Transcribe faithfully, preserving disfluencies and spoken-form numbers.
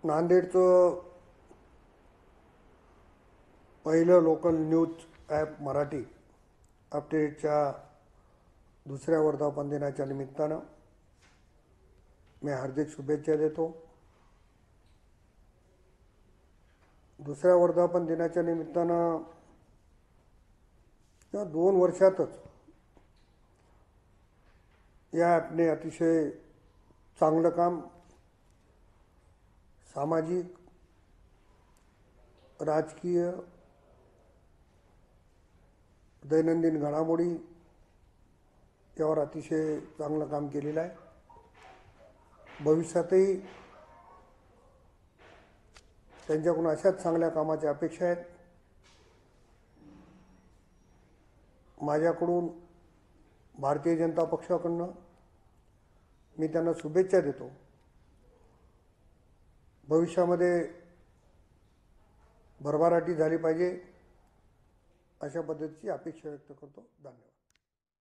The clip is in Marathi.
नांदेडचं पहिलं लोकल न्यूज ॲप मराठी अपडेटच्या दुसऱ्या वर्धापन दिनाच्या निमित्तानं मी हार्दिक शुभेच्छा देतो। दुसऱ्या वर्धापन दिनाच्या निमित्तानं या दोन वर्षातच या ॲपने अतिशय चांगलं काम सामाजिक, राजकीय, दैनंदिन घडामोडी यावर अतिशय चांगलं काम केलेलं आहे। भविष्यातही त्यांच्याकडून अशाच चांगल्या कामाच्या अपेक्षा आहेत। माझ्याकडून भारतीय जनता पक्षाकडून मी त्यांना शुभेच्छा देतो। भविष्यामध्ये भरभराटी झाली पाहिजे अशा पद्धतीची अपेक्षा व्यक्त करतो। धन्यवाद।